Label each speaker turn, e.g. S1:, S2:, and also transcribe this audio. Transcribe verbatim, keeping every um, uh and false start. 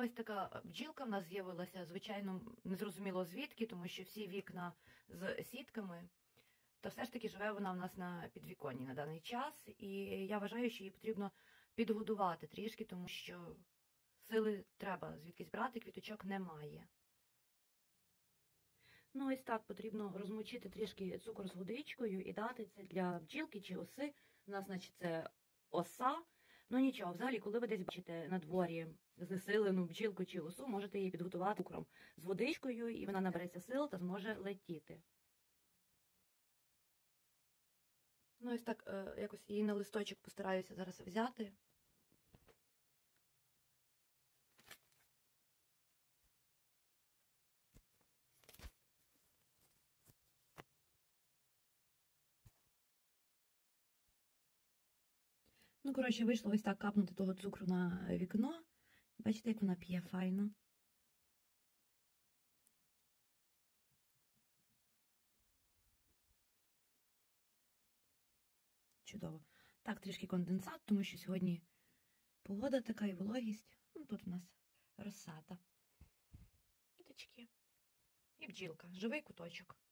S1: ось така бджілка в нас з'явилася, звичайно, незрозуміло звідки, тому що всі вікна з сітками, то все ж таки живе вона в нас на підвіконні на даний час. І я вважаю, що її потрібно підгодувати трішки, тому що сили треба звідкись брати, квіточок немає. Ну ось так, потрібно розмочити трішки цукор з водичкою і дати це для бджілки чи оси. У нас, значить, це оса. Ну нічого, взагалі, коли ви десь бачите на дворі знесилену бджілку чи осу, можете її підготувати цукром з водичкою, і вона набереться сил та зможе летіти. Ну ось так, якось її на листочок постараюся зараз взяти. Ну, коротше, вийшло ось так капнути того цукру на вікно. Бачите, як вона п'є файно. Чудово. Так, трішки конденсат, тому що сьогодні погода така і вологість. Ну, тут у нас розсада. Квіточки. І бджілка. Живий куточок.